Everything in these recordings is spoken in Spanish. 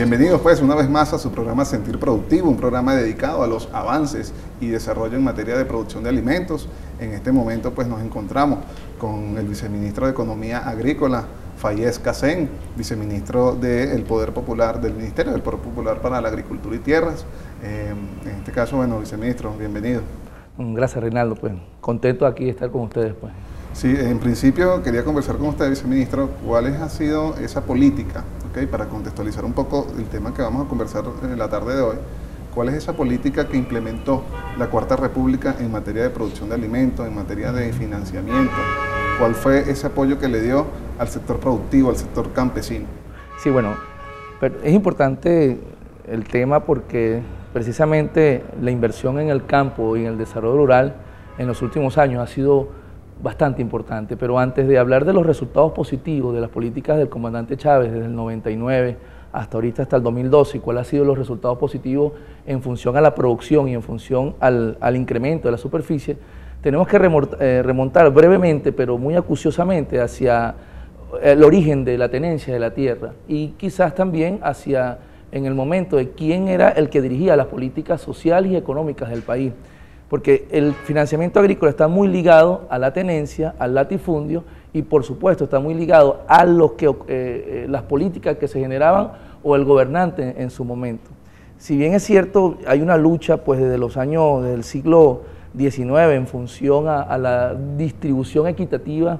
Bienvenidos pues una vez más a su programa Sentir Productivo, un programa dedicado a los avances y desarrollo en materia de producción de alimentos. En este momento pues nos encontramos con el viceministro de Economía Agrícola, Fayez Kassem, viceministro del Poder Popular, del Ministerio del Poder Popular para la Agricultura y Tierras. En este caso, bueno, viceministro, bienvenido. Gracias, Reinaldo, pues contento aquí de estar con ustedes, pues. Sí, en principio quería conversar con usted, viceministro, ¿cuál ha sido esa política? ¿Okay? Para contextualizar un poco el tema que vamos a conversar en la tarde de hoy, ¿cuál es esa política que implementó la Cuarta República en materia de producción de alimentos, en materia de financiamiento? ¿Cuál fue ese apoyo que le dio al sector productivo, al sector campesino? Sí, bueno, es importante el tema porque precisamente la inversión en el campo y en el desarrollo rural en los últimos años ha sido bastante importante, pero antes de hablar de los resultados positivos de las políticas del comandante Chávez desde el 99 hasta ahorita, hasta el 2012, y cuáles han sido los resultados positivos en función a la producción y en función al incremento de la superficie, tenemos que remontar brevemente, pero muy acuciosamente, hacia el origen de la tenencia de la tierra y quizás también hacia en el momento de quién era el que dirigía las políticas sociales y económicas del país. Porque el financiamiento agrícola está muy ligado a la tenencia, al latifundio y por supuesto está muy ligado a las políticas que se generaban o el gobernante en su momento. Si bien es cierto, hay una lucha pues desde los años del siglo XIX en función a la distribución equitativa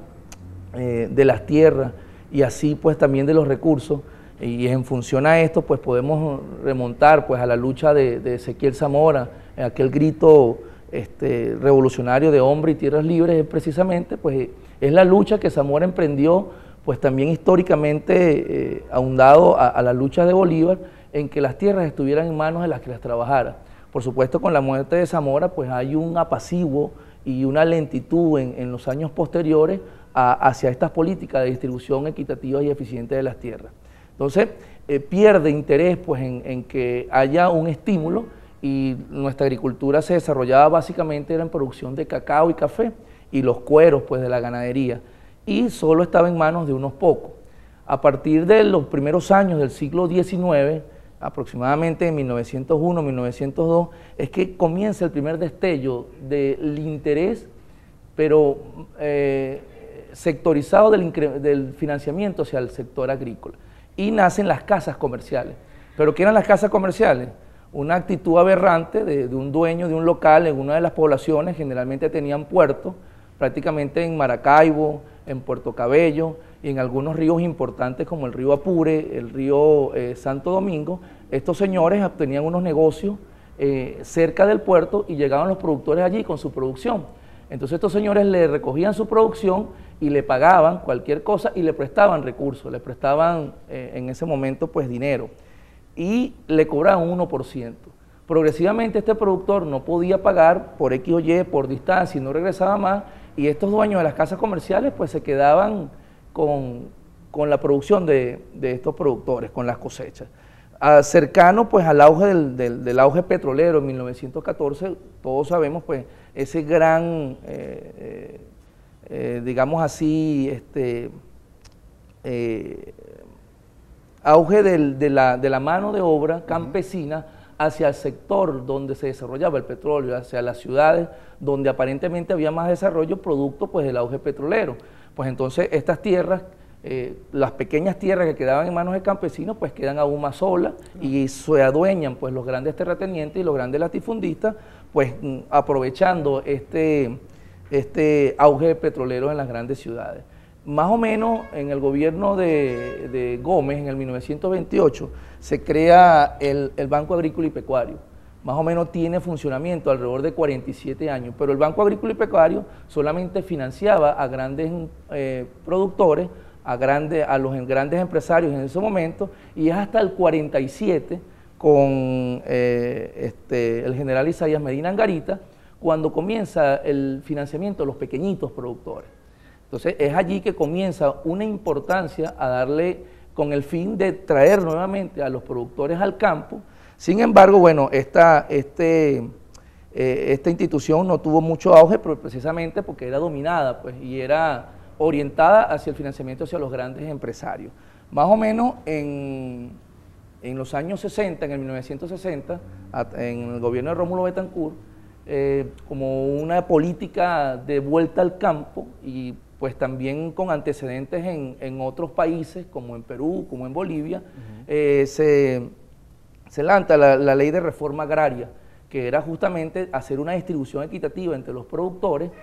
de las tierras y así pues también de los recursos, y en función a esto pues podemos remontar pues a la lucha de Ezequiel Zamora, aquel grito revolucionario de hombre y tierras libres, precisamente pues es la lucha que Zamora emprendió pues también históricamente ahondado a la lucha de Bolívar en que las tierras estuvieran en manos de las que las trabajara. Por supuesto, con la muerte de Zamora pues hay un apaciguo y una lentitud en los años posteriores hacia estas políticas de distribución equitativa y eficiente de las tierras. Entonces pierde interés pues en que haya un estímulo, y nuestra agricultura se desarrollaba básicamente era en producción de cacao y café y los cueros pues de la ganadería, y solo estaba en manos de unos pocos. A partir de los primeros años del siglo XIX, aproximadamente en 1901, 1902, es que comienza el primer destello del interés, pero sectorizado del financiamiento hacia el sector agrícola, y nacen las casas comerciales. ¿Pero qué eran las casas comerciales? Una actitud aberrante de un dueño de un local en una de las poblaciones, generalmente tenían puertos, prácticamente en Maracaibo, en Puerto Cabello y en algunos ríos importantes como el río Apure, el río Santo Domingo. Estos señores tenían unos negocios cerca del puerto y llegaban los productores allí con su producción. Entonces estos señores le recogían su producción y le pagaban cualquier cosa y le prestaban recursos, le prestaban en ese momento pues dinero, y le cobraban un 1%. Progresivamente este productor no podía pagar por X o Y, por distancia, y no regresaba más, y estos dueños de las casas comerciales pues se quedaban con la producción de estos productores, con las cosechas. Cercano pues al auge del auge petrolero en 1914, todos sabemos pues ese gran, digamos así, auge de la mano de obra campesina hacia el sector donde se desarrollaba el petróleo, hacia las ciudades donde aparentemente había más desarrollo producto pues del auge petrolero. Pues entonces estas tierras, las pequeñas tierras que quedaban en manos de campesinos pues quedan aún más solas y se adueñan pues los grandes terratenientes y los grandes latifundistas pues aprovechando este auge petrolero en las grandes ciudades. Más o menos en el gobierno de Gómez, en el 1928, se crea el Banco Agrícola y Pecuario. Más o menos tiene funcionamiento alrededor de 47 años, pero el Banco Agrícola y Pecuario solamente financiaba a grandes productores, a los grandes empresarios en ese momento, y es hasta el 47 con el general Isaías Medina Angarita cuando comienza el financiamiento de los pequeñitos productores. Entonces es allí que comienza una importancia a darle con el fin de traer nuevamente a los productores al campo. Sin embargo, bueno, esta institución no tuvo mucho auge precisamente porque era dominada pues, y era orientada hacia el financiamiento hacia los grandes empresarios. Más o menos en en los años 60, en el 1960, en el gobierno de Rómulo Betancourt, como una política de vuelta al campo y pues también con antecedentes en otros países, como en Perú, como en Bolivia, se lanza la ley de reforma agraria, que era justamente hacer una distribución equitativa entre los productores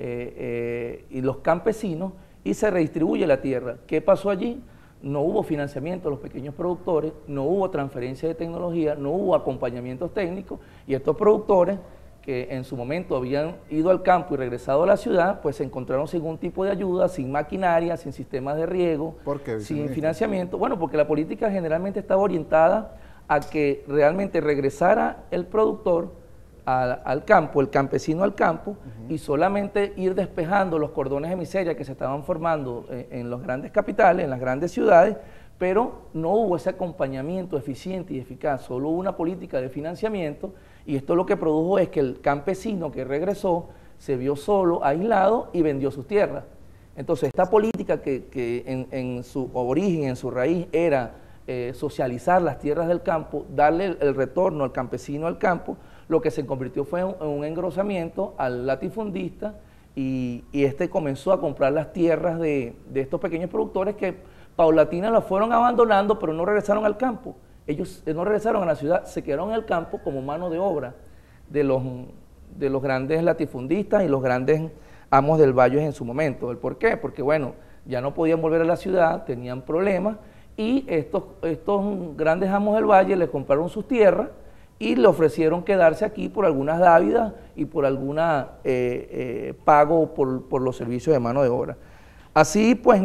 y los campesinos, y se redistribuye la tierra. ¿Qué pasó allí? No hubo financiamiento a los pequeños productores, no hubo transferencia de tecnología, no hubo acompañamientos técnicos, y estos productores que en su momento habían ido al campo y regresado a la ciudad, pues se encontraron sin ningún tipo de ayuda, sin maquinaria, sin sistemas de riego, sin financiamiento. Bueno, porque la política generalmente estaba orientada a que realmente regresara el productor al campo, el campesino al campo, y solamente ir despejando los cordones de miseria que se estaban formando en las grandes capitales, en las grandes ciudades, pero no hubo ese acompañamiento eficiente y eficaz, solo hubo una política de financiamiento, y esto lo que produjo es que el campesino que regresó se vio solo, aislado, y vendió sus tierras. Entonces, esta política que en su origen, en su raíz, era socializar las tierras del campo, darle el retorno al campesino al campo, lo que se convirtió fue en un engrosamiento al latifundista, y este comenzó a comprar las tierras de estos pequeños productores que paulatina las fueron abandonando, pero no regresaron al campo. Ellos no regresaron a la ciudad, se quedaron en el campo como mano de obra de los grandes latifundistas y los grandes amos del valle en su momento. ¿El por qué? Porque bueno, ya no podían volver a la ciudad, tenían problemas, y estos grandes amos del valle les compraron sus tierras y le ofrecieron quedarse aquí por algunas dávidas y por alguna pago por los servicios de mano de obra. Así pues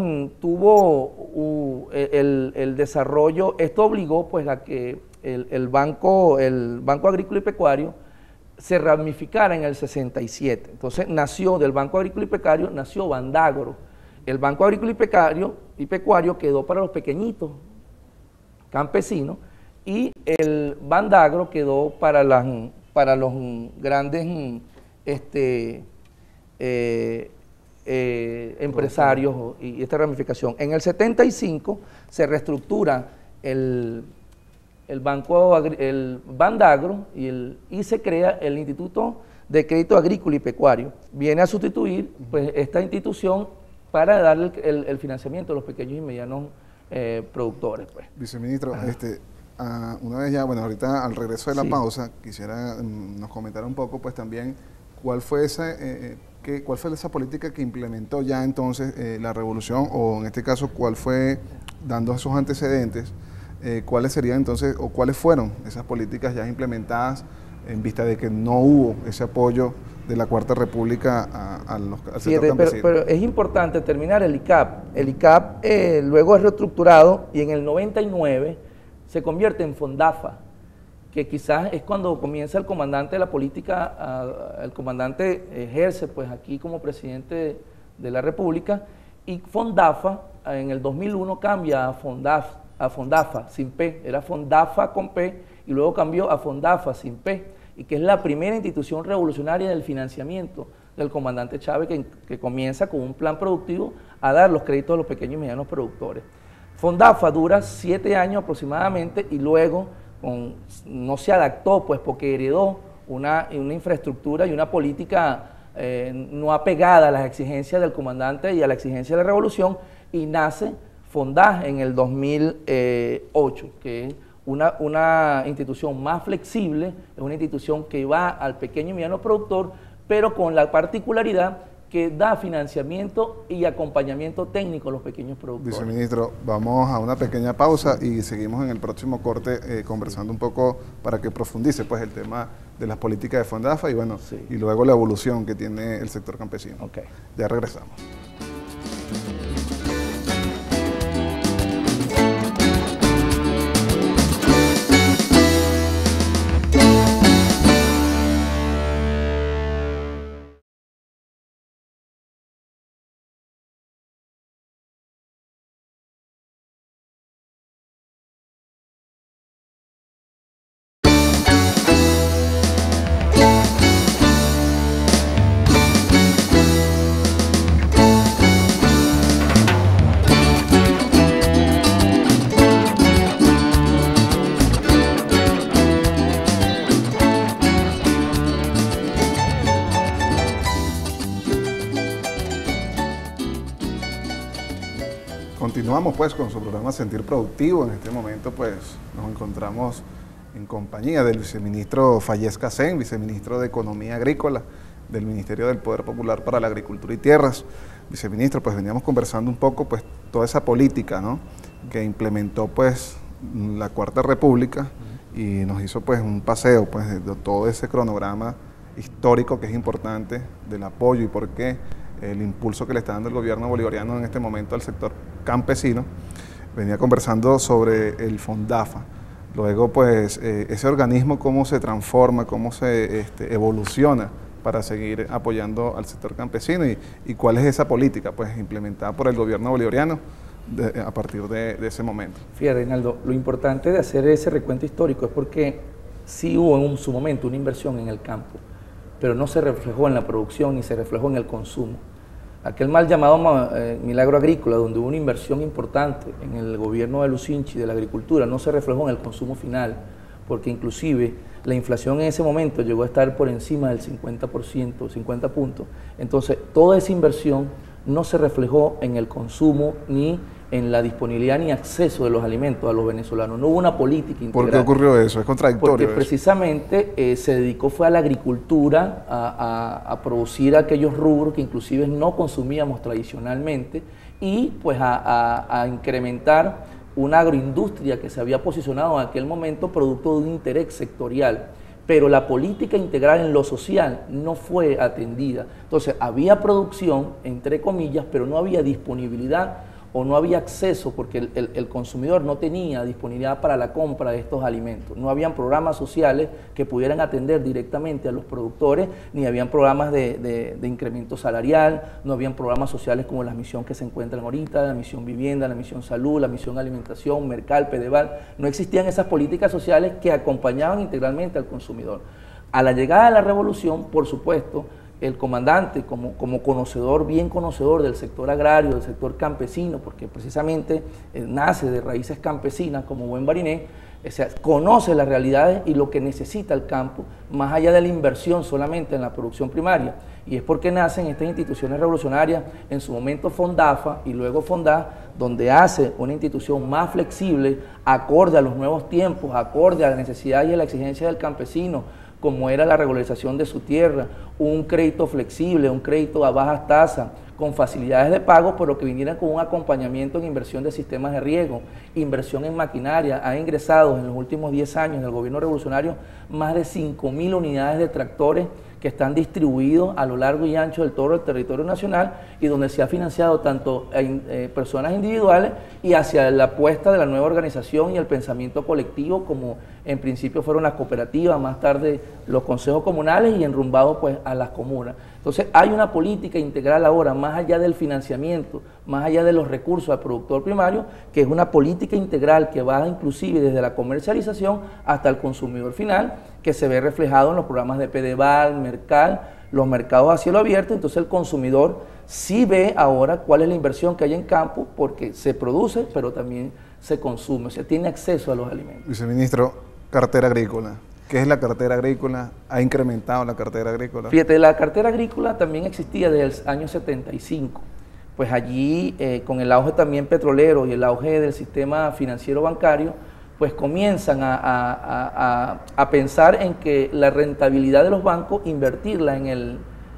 tuvo el desarrollo, esto obligó pues a que el Banco Agrícola y Pecuario se ramificara en el 67. Entonces nació del Banco Agrícola y Pecuario, nació Bandagro. El Banco Agrícola y Pecuario quedó para los pequeñitos campesinos, y el Bandagro quedó para los grandes empresarios y esta ramificación. En el 75 se reestructura el Bandagro y se crea el Instituto de Crédito Agrícola y Pecuario. Viene a sustituir pues esta institución para darle el financiamiento a los pequeños y medianos productores. Pues. Viceministro, una vez ya, bueno, ahorita al regreso de la pausa, quisiera nos comentar un poco pues también cuál fue esa política que implementó ya entonces la revolución, o en este caso cuál fue, dando esos antecedentes, cuáles serían entonces, o cuáles fueron esas políticas ya implementadas en vista de que no hubo ese apoyo de la Cuarta República al sector campesino. Pero es importante terminar el ICAP. El ICAP luego es reestructurado y en el 99 se convierte en Fondafa, que quizás es cuando comienza el comandante de la política, el comandante ejerce pues aquí como presidente de la República, y Fondafa en el 2001 cambia a Fondafa sin P, era Fondafa con P, y luego cambió a Fondafa sin P, y que es la primera institución revolucionaria del financiamiento del comandante Chávez, que comienza con un plan productivo a dar los créditos a los pequeños y medianos productores. Fondafa dura 7 años aproximadamente, y luego no se adaptó, pues porque heredó una infraestructura y una política no apegada a las exigencias del comandante y a la exigencia de la revolución, y nace Fondaj en el 2008, que es una institución más flexible, es una institución que va al pequeño y mediano productor, pero con la particularidad que da financiamiento y acompañamiento técnico a los pequeños productores. Viceministro, vamos a una pequeña pausa y seguimos en el próximo corte conversando un poco para que profundice pues el tema de las políticas de Fondafa y bueno, y luego la evolución que tiene el sector campesino. Okay. Ya regresamos. Continuamos pues con su programa Sentir Productivo. En este momento pues nos encontramos en compañía del viceministro Fayez Kacén, viceministro de Economía Agrícola del Ministerio del Poder Popular para la Agricultura y Tierras. Viceministro, pues veníamos conversando un poco pues toda esa política, ¿no?, que implementó pues la Cuarta República y nos hizo pues un paseo pues de todo ese cronograma histórico que es importante del apoyo y por qué el impulso que le está dando el gobierno bolivariano en este momento al sector campesino. Venía conversando sobre el FONDAFA. Luego, pues, ese organismo, cómo se transforma, cómo se evoluciona para seguir apoyando al sector campesino y cuál es esa política, pues, implementada por el gobierno bolivariano a partir de ese momento. Fíjate, Reinaldo, lo importante de hacer ese recuento histórico es porque sí hubo en su momento una inversión en el campo, pero no se reflejó en la producción ni se reflejó en el consumo. Aquel mal llamado milagro agrícola, donde hubo una inversión importante en el gobierno de Lucinchi de la agricultura, no se reflejó en el consumo final, porque inclusive la inflación en ese momento llegó a estar por encima del 50%, 50 puntos. Entonces, toda esa inversión no se reflejó en el consumo ni en la disponibilidad ni acceso de los alimentos a los venezolanos. No hubo una política integral. ¿Por qué ocurrió eso? Es contradictorio. Porque precisamente se dedicó fue a la agricultura, a producir aquellos rubros que inclusive no consumíamos tradicionalmente y pues a incrementar una agroindustria que se había posicionado en aquel momento producto de un interés sectorial. Pero la política integral en lo social no fue atendida. Entonces había producción, entre comillas, pero no había disponibilidad o no había acceso porque el consumidor no tenía disponibilidad para la compra de estos alimentos. No habían programas sociales que pudieran atender directamente a los productores, ni habían programas de incremento salarial, no habían programas sociales como la misión que se encuentran ahorita, la misión vivienda, la misión salud, la misión alimentación, Mercal, Pedeval. No existían esas políticas sociales que acompañaban integralmente al consumidor. A la llegada de la revolución, por supuesto, el comandante, como conocedor, bien conocedor del sector agrario, del sector campesino, porque precisamente nace de raíces campesinas como buen bariné, o sea, conoce las realidades y lo que necesita el campo, más allá de la inversión solamente en la producción primaria. Y es porque nacen estas instituciones revolucionarias, en su momento FONDAFA y luego FONDA, donde hace una institución más flexible, acorde a los nuevos tiempos, acorde a la necesidad y a la exigencia del campesino, como era la regularización de su tierra, un crédito flexible, un crédito a bajas tasas, con facilidades de pago, pero que vinieran con un acompañamiento en inversión de sistemas de riego, inversión en maquinaria. Ha ingresado en los últimos 10 años del gobierno revolucionario más de 5.000 unidades de tractores que están distribuidos a lo largo y ancho del todo el territorio nacional y donde se ha financiado tanto personas individuales y hacia la apuesta de la nueva organización y el pensamiento colectivo, como en principio fueron las cooperativas, más tarde los consejos comunales y enrumbados pues a las comunas. Entonces hay una política integral ahora, más allá del financiamiento, más allá de los recursos al productor primario, que es una política integral que va inclusive desde la comercialización hasta el consumidor final, que se ve reflejado en los programas de Pedeval, Mercal, los mercados a cielo abierto. Entonces el consumidor sí ve ahora cuál es la inversión que hay en campo, porque se produce, pero también se consume, o sea, tiene acceso a los alimentos. Viceministro, cartera agrícola. ¿Qué es la cartera agrícola? ¿Ha incrementado la cartera agrícola? Fíjate, la cartera agrícola también existía desde el año 75. Pues allí, con el auge también petrolero y el auge del sistema financiero bancario, pues comienzan a pensar en que la rentabilidad de los bancos, invertirla en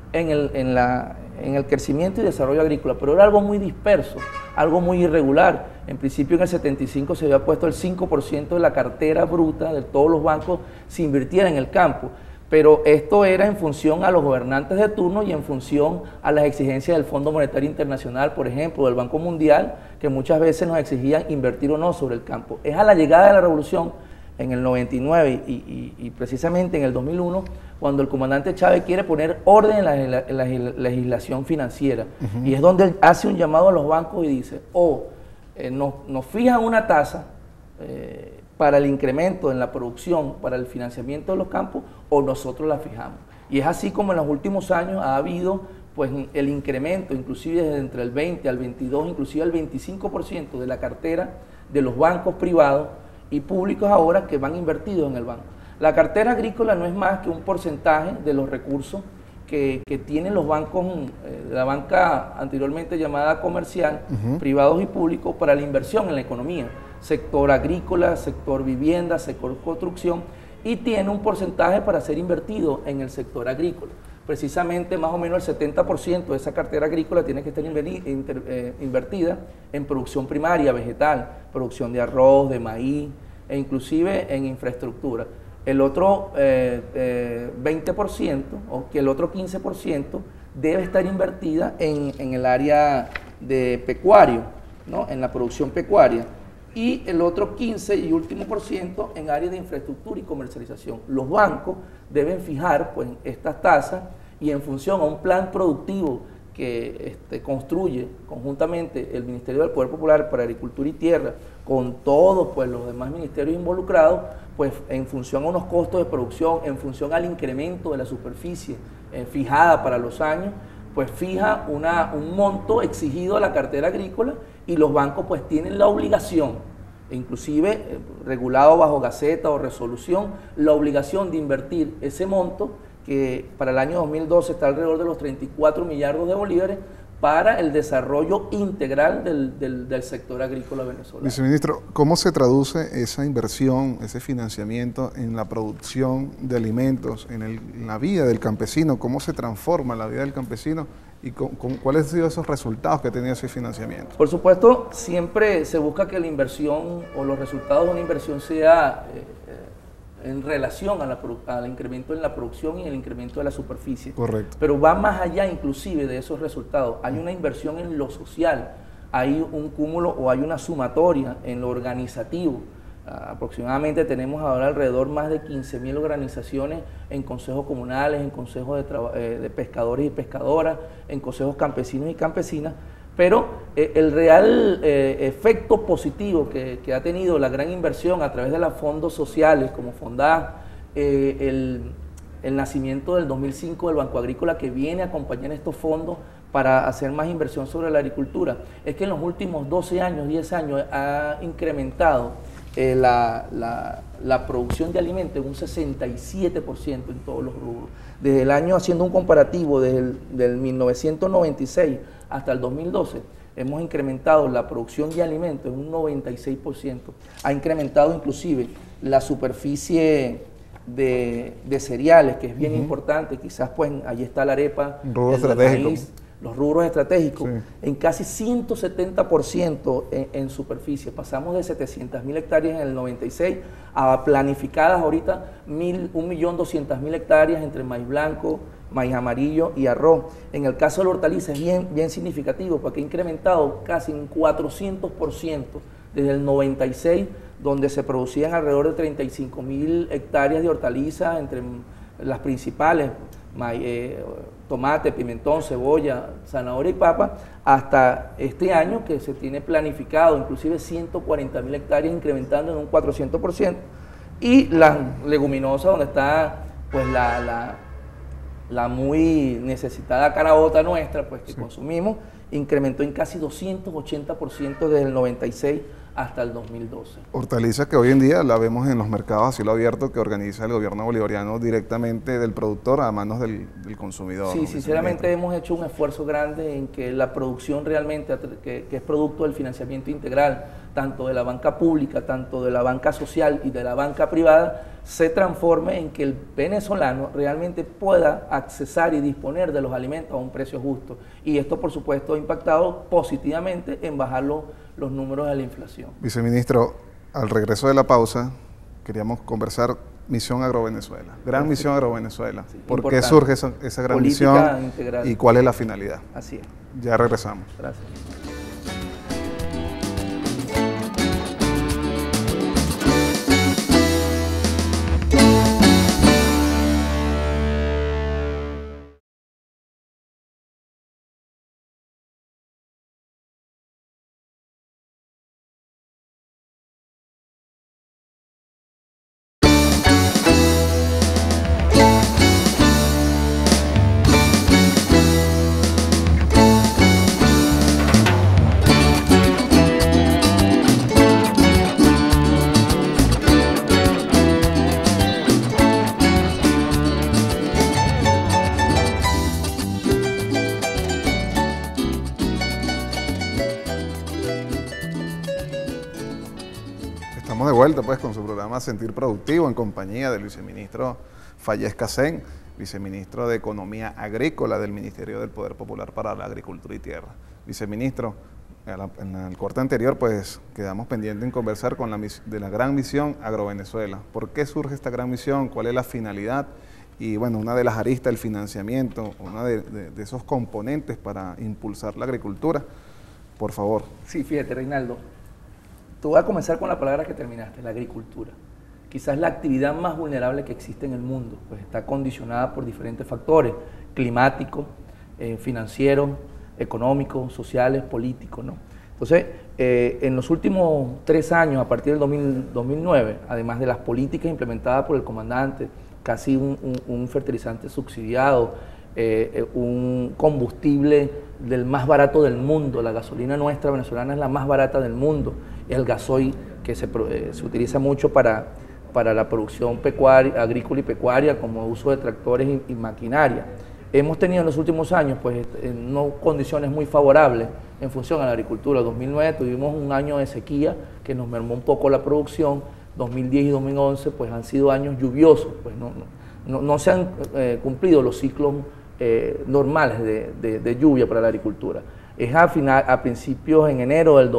el crecimiento y desarrollo agrícola, pero era algo muy disperso, algo muy irregular. En principio en el 75 se había puesto el 5% de la cartera bruta de todos los bancos se invirtiera en el campo, pero esto era en función a los gobernantes de turno y en función a las exigencias del Fondo Monetario Internacional, por ejemplo, del Banco Mundial, que muchas veces nos exigían invertir o no sobre el campo. Es a la llegada de la revolución en el 99 y precisamente en el 2001, cuando el comandante Chávez quiere poner orden en la legislación financiera. Y es donde él hace un llamado a los bancos y dice, nos fijan una tasa para el incremento en la producción, para el financiamiento de los campos, o nosotros la fijamos. Y es así como en los últimos años ha habido pues el incremento, inclusive desde entre el 20 al 22, inclusive al 25% de la cartera de los bancos privados y públicos ahora que van invertidos en el banco. La cartera agrícola no es más que un porcentaje de los recursos que tienen los bancos, la banca anteriormente llamada comercial, privados y públicos, para la inversión en la economía, sector agrícola, sector vivienda, sector construcción, y tiene un porcentaje para ser invertido en el sector agrícola. Precisamente más o menos el 70% de esa cartera agrícola tiene que estar invertida en producción primaria, vegetal, producción de arroz, de maíz, e inclusive en infraestructura. El otro 20% o que el otro 15% debe estar invertida en el área de pecuario, ¿no? En la producción pecuaria, y el otro 15 y último por ciento en áreas de infraestructura y comercialización. Los bancos deben fijar pues estas tasas y en función a un plan productivo que construye conjuntamente el Ministerio del Poder Popular para Agricultura y Tierra con todos pues, los demás ministerios involucrados, pues en función a unos costos de producción, en función al incremento de la superficie fijada para los años, pues fija un monto exigido a la cartera agrícola y los bancos pues tienen la obligación, inclusive regulado bajo gaceta o resolución, la obligación de invertir ese monto que para el año 2012 está alrededor de los 34 millardos de bolívares para el desarrollo integral del sector agrícola venezolano. Viceministro, ¿cómo se traduce esa inversión, ese financiamiento en la producción de alimentos, en la vida del campesino? ¿Cómo se transforma la vida del campesino? ¿Y cuáles han sido esos resultados que ha tenido ese financiamiento? Por supuesto, siempre se busca que la inversión o los resultados de una inversión sea en relación al incremento en la producción y el incremento de la superficie. Correcto. Pero va más allá inclusive de esos resultados. Hay una inversión en lo social, hay un cúmulo o hay una sumatoria en lo organizativo. Aproximadamente tenemos ahora alrededor más de 15.000 organizaciones en consejos comunales, en consejos de pescadores y pescadoras, en consejos campesinos y campesinas, pero el real efecto positivo que ha tenido la gran inversión a través de los fondos sociales como Fondá, el nacimiento del 2005 del Banco Agrícola que viene a acompañar estos fondos para hacer más inversión sobre la agricultura, es que en los últimos 12 años, 10 años ha incrementado la producción de alimentos en un 67% en todos los rubros. Desde el año, haciendo un comparativo, desde el 1996 hasta el 2012, hemos incrementado la producción de alimentos en un 96%. Ha incrementado inclusive la superficie de cereales, que es bien importante, quizás pues ahí está la arepa, el maíz, los rubros estratégicos, sí, en casi 170% en superficie. Pasamos de 700.000 hectáreas en el 96 a planificadas ahorita 1.200.000 hectáreas entre maíz blanco, maíz amarillo y arroz. En el caso de la hortaliza es bien significativo porque ha incrementado casi un 400% desde el 96, donde se producían alrededor de 35.000 hectáreas de hortalizas entre las principales, tomate, pimentón, cebolla, zanahoria y papa, hasta este año que se tiene planificado inclusive 140.000 hectáreas incrementando en un 400%, y las leguminosas donde está pues la muy necesitada caraota nuestra pues que consumimos, incrementó en casi 280% desde el 96 hasta el 2012. Hortaliza que hoy en día la vemos en los mercados a cielo abierto que organiza el gobierno bolivariano directamente del productor a manos del consumidor. Sí, ¿no? Sinceramente hemos hecho un esfuerzo grande en que la producción realmente, que es producto del financiamiento integral, tanto de la banca pública, tanto de la banca social y de la banca privada, se transforme en que el venezolano realmente pueda accesar y disponer de los alimentos a un precio justo. Y esto, por supuesto, ha impactado positivamente en bajar los números de la inflación. Viceministro, al regreso de la pausa, queríamos conversar Misión Agrovenezuela, Gran Misión Agrovenezuela. Sí, ¿por qué surge esa gran política misión integral y cuál es la finalidad? Así es. Ya regresamos. Gracias. Estamos de vuelta pues con su programa Sentir Productivo en compañía del viceministro Fayez Casén, viceministro de Economía Agrícola del Ministerio del Poder Popular para la Agricultura y Tierra. Viceministro, en el corte anterior pues quedamos pendientes en conversar de la gran misión Agrovenezuela. ¿Por qué surge esta gran misión? ¿Cuál es la finalidad? Y bueno, una de las aristas, el financiamiento, uno de esos componentes para impulsar la agricultura. Por favor. Sí, fíjate, Reinaldo. Te voy a comenzar con la palabra que terminaste, la agricultura. Quizás la actividad más vulnerable que existe en el mundo, pues está condicionada por diferentes factores, climáticos, financieros, económicos, sociales, políticos, ¿no? Entonces, en los últimos 3 años, a partir del 2009, además de las políticas implementadas por el comandante, casi un fertilizante subsidiado, un combustible del más barato del mundo, la gasolina nuestra venezolana es la más barata del mundo, el gasoil que se utiliza mucho para la producción agrícola y pecuaria como uso de tractores y maquinaria. Hemos tenido en los últimos años pues no condiciones muy favorables en función a la agricultura. En 2009 tuvimos un año de sequía que nos mermó un poco la producción. 2010 y 2011 pues han sido años lluviosos, pues no se han cumplido los ciclos normales de lluvia para la agricultura. Es a principios en enero del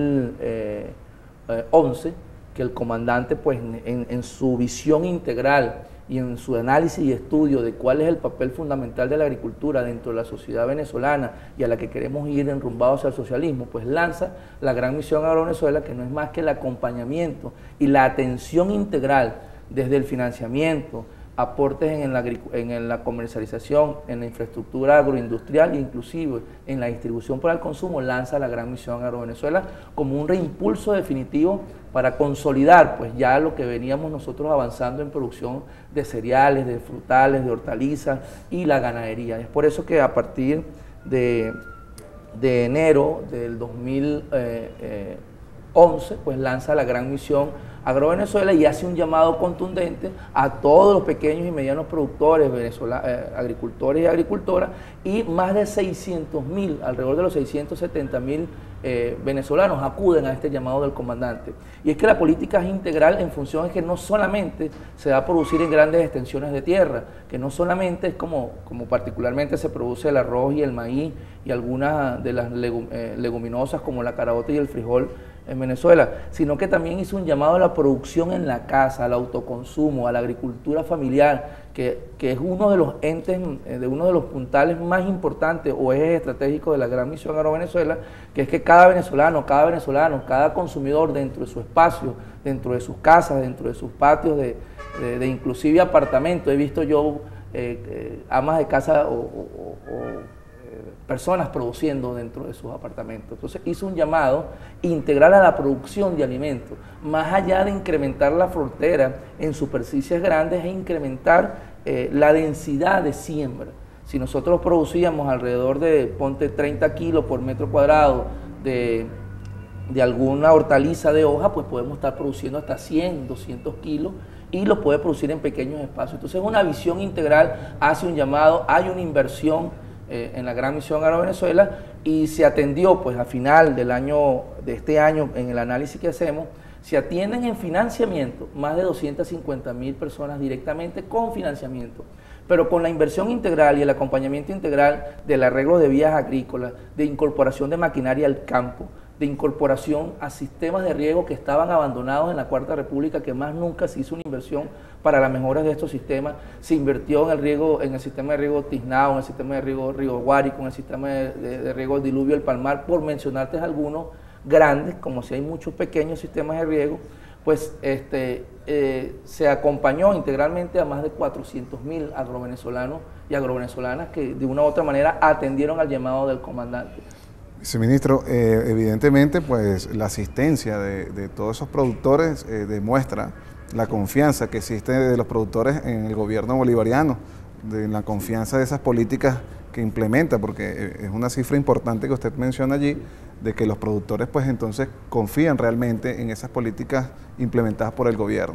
2011 que el comandante pues en su visión integral y en su análisis y estudio de cuál es el papel fundamental de la agricultura dentro de la sociedad venezolana y a la que queremos ir enrumbados hacia el socialismo, pues lanza la gran misión Agrovenezuela, que no es más que el acompañamiento y la atención integral desde el financiamiento, aportes en la comercialización, en la infraestructura agroindustrial e inclusive en la distribución para el consumo. Lanza la gran misión Agrovenezuela como un reimpulso definitivo para consolidar pues ya lo que veníamos nosotros avanzando en producción de cereales, de frutales, de hortalizas y la ganadería. Es por eso que a partir de enero del 2011 pues lanza la gran misión Agrovenezuela y hace un llamado contundente a todos los pequeños y medianos productores, agricultores y agricultoras, y más de 600.000, alrededor de los 670.000 venezolanos acuden a este llamado del comandante. Y es que la política es integral en función de que no solamente se va a producir en grandes extensiones de tierra, que no solamente es como particularmente se produce el arroz y el maíz y algunas de las leguminosas como la caraota y el frijol en Venezuela, sino que también hizo un llamado a la producción en la casa, al autoconsumo, a la agricultura familiar, que es uno de los entes, uno de los puntales más importantes o ejes estratégicos de la gran misión Agrovenezuela, que es que cada venezolano, cada consumidor dentro de su espacio, dentro de sus casas, dentro de sus patios, de inclusive apartamentos, he visto yo amas de casa o personas produciendo dentro de sus apartamentos. Entonces hizo un llamado integral a la producción de alimentos, más allá de incrementar la frontera en superficies grandes e incrementar la densidad de siembra. Si nosotros producíamos alrededor de, ponte 30 kilos por metro cuadrado de alguna hortaliza de hoja, pues podemos estar produciendo hasta 100, 200 kilos y lo puede producir en pequeños espacios. Entonces una visión integral hace un llamado, hay una inversión en la gran misión Agrovenezuela y se atendió pues a final de este año en el análisis que hacemos, se atienden en financiamiento más de 250.000 personas directamente con financiamiento, pero con la inversión integral y el acompañamiento integral del arreglo de vías agrícolas, de incorporación de maquinaria al campo, de incorporación a sistemas de riego que estaban abandonados en la Cuarta República, que más nunca se hizo una inversión para las mejoras de estos sistemas. Se invirtió en el riego, en el sistema de riego Tiznao, en el sistema de riego Río Guárico, en el sistema de riego Diluvio del Palmar, por mencionarte algunos grandes, como si hay muchos pequeños sistemas de riego, pues se acompañó integralmente a más de 400.000 agrovenezolanos y agrovenezolanas que de una u otra manera atendieron al llamado del comandante. Viceministro, evidentemente pues la asistencia de todos esos productores demuestra la confianza que existe de los productores en el gobierno bolivariano, de la confianza de esas políticas que implementa, porque es una cifra importante que usted menciona allí, de que los productores pues entonces confían realmente en esas políticas implementadas por el gobierno.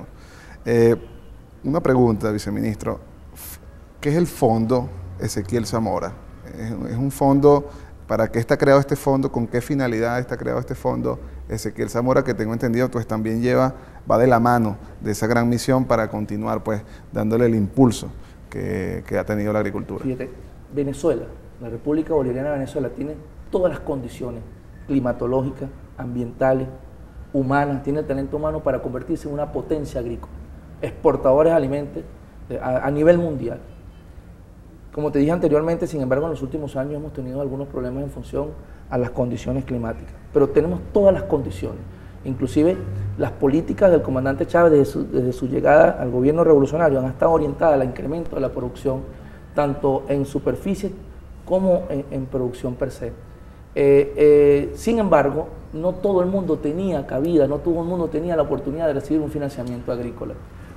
Una pregunta, viceministro, ¿qué es el fondo Ezequiel Zamora? ¿Es un fondo ¿Para qué está creado este fondo? ¿Con qué finalidad está creado este fondo? Ezequiel Zamora, que tengo entendido, pues también va de la mano de esa gran misión para continuar pues dándole el impulso que ha tenido la agricultura. Fíjate, Venezuela, la República Bolivariana de Venezuela tiene todas las condiciones climatológicas, ambientales, humanas, tiene el talento humano para convertirse en una potencia agrícola, exportadores de alimentos a nivel mundial. Como te dije anteriormente, sin embargo, en los últimos años hemos tenido algunos problemas en función a las condiciones climáticas, pero tenemos todas las condiciones, inclusive las políticas del comandante Chávez desde su llegada al gobierno revolucionario han estado orientadas al incremento de la producción, tanto en superficie como en producción per se. Sin embargo, no todo el mundo tenía cabida, no todo el mundo tenía la oportunidad de recibir un financiamiento agrícola.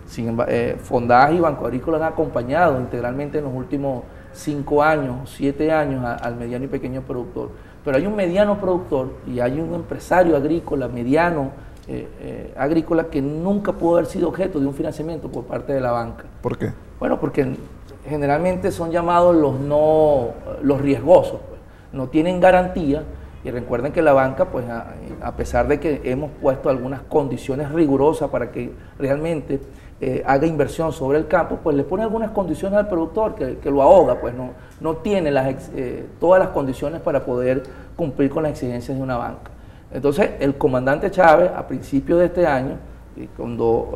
Fondaje y Banco Agrícola han acompañado integralmente en los últimos 5 años, 7 años al mediano y pequeño productor. Pero hay un mediano productor y hay un empresario agrícola, mediano agrícola, que nunca pudo haber sido objeto de un financiamiento por parte de la banca. ¿Por qué? Bueno, porque generalmente son llamados los riesgosos, pues. No tienen garantía. Y recuerden que la banca, pues a pesar de que hemos puesto algunas condiciones rigurosas para que realmente haga inversión sobre el campo, pues le pone algunas condiciones al productor que lo ahoga, pues no tiene todas las condiciones para poder cumplir con las exigencias de una banca. Entonces, el comandante Chávez, a principios de este año, cuando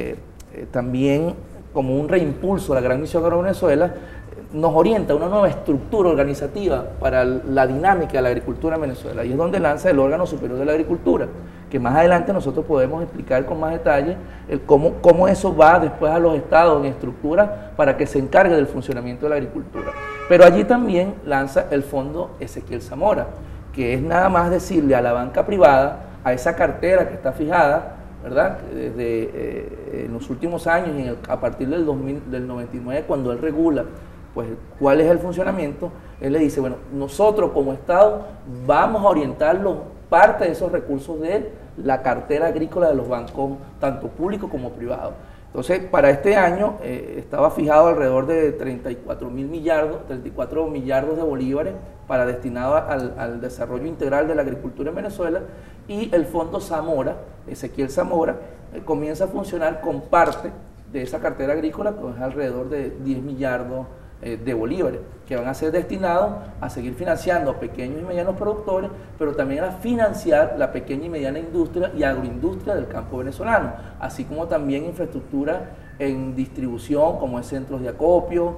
también como un reimpulso a la Gran Misión Agro-Venezuela, nos orienta una nueva estructura organizativa para la dinámica de la agricultura en Venezuela, y es donde lanza el órgano superior de la agricultura, que más adelante nosotros podemos explicar con más detalle cómo eso va después a los estados en estructura para que se encargue del funcionamiento de la agricultura. Pero allí también lanza el fondo Ezequiel Zamora, que es nada más decirle a la banca privada, a esa cartera que está fijada, ¿verdad? Desde en los últimos años, a partir del 99, cuando él regula pues cuál es el funcionamiento, él le dice, bueno, nosotros como Estado vamos a orientarlo parte de esos recursos de la cartera agrícola de los bancos, tanto públicos como privados. Entonces, para este año estaba fijado alrededor de 34 millardos de bolívares para destinado al desarrollo integral de la agricultura en Venezuela, y el fondo Zamora, Ezequiel Zamora, comienza a funcionar con parte de esa cartera agrícola, que es alrededor de 10 millardos de bolívares, que van a ser destinados a seguir financiando a pequeños y medianos productores, pero también a financiar la pequeña y mediana industria y agroindustria del campo venezolano, así como también infraestructura en distribución, como es centros de acopio,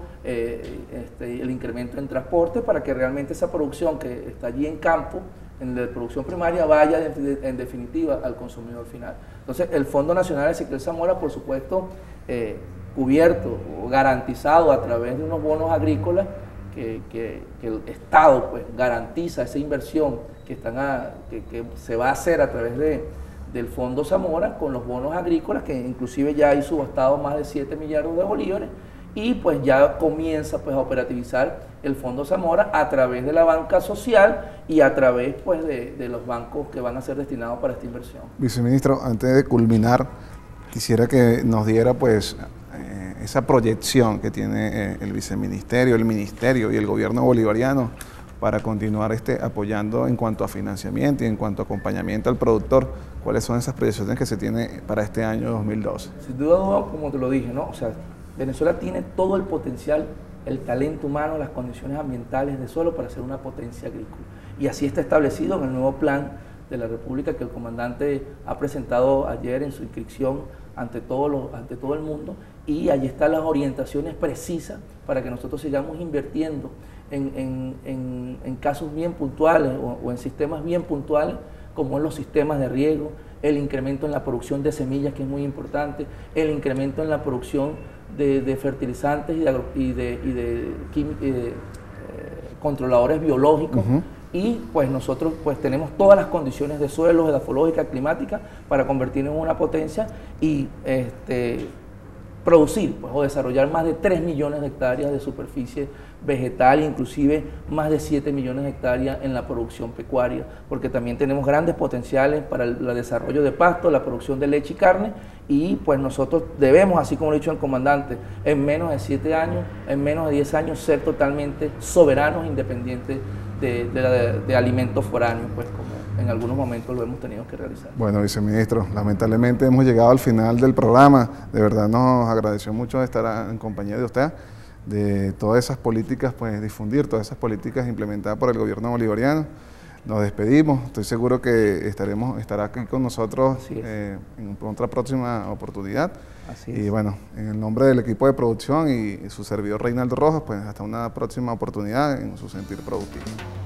el incremento en transporte, para que realmente esa producción que está allí en campo, en la producción primaria, vaya en definitiva al consumidor final. Entonces, el Fondo Nacional de Ezequiel Zamora, por supuesto, cubierto o garantizado a través de unos bonos agrícolas que el Estado pues garantiza esa inversión que se va a hacer a través del Fondo Zamora con los bonos agrícolas, que inclusive ya hay subastado más de 7 millardos de bolívares, y pues ya comienza pues a operativizar el Fondo Zamora a través de la banca social y a través pues de los bancos que van a ser destinados para esta inversión. Viceministro, antes de culminar, quisiera que nos diera pues esa proyección que tiene el viceministerio, el ministerio y el gobierno bolivariano para continuar apoyando en cuanto a financiamiento y en cuanto a acompañamiento al productor. ¿Cuáles son esas proyecciones que se tiene para este año 2012? Sin duda, como te lo dije, ¿no? O sea, Venezuela tiene todo el potencial, el talento humano, las condiciones ambientales de suelo para ser una potencia agrícola. Y así está establecido en el nuevo plan de la República que el comandante ha presentado ayer en su inscripción ante todo el mundo, y allí están las orientaciones precisas para que nosotros sigamos invirtiendo en casos bien puntuales o en sistemas bien puntuales, como en los sistemas de riego, el incremento en la producción de semillas, que es muy importante, el incremento en la producción de fertilizantes y de controladores biológicos. Y pues nosotros pues tenemos todas las condiciones de suelos, edafológica, climática, para convertirnos en una potencia y producir pues, o desarrollar más de 3 millones de hectáreas de superficie vegetal, inclusive más de 7 millones de hectáreas en la producción pecuaria, porque también tenemos grandes potenciales para el desarrollo de pasto, la producción de leche y carne, y pues nosotros debemos, así como lo ha dicho el comandante, en menos de 7 años, en menos de 10 años, ser totalmente soberanos, independientes de alimentos foráneos, pues como en algunos momentos lo hemos tenido que realizar. Bueno, viceministro, lamentablemente hemos llegado al final del programa. De verdad nos agradeció mucho estar en compañía de usted, de todas esas políticas, pues difundir todas esas políticas implementadas por el gobierno bolivariano. Nos despedimos, estoy seguro que estará aquí con nosotros en otra próxima oportunidad. Así es. Y bueno, en el nombre del equipo de producción y su servidor Reinaldo Rojas, pues hasta una próxima oportunidad en su sentir productivo.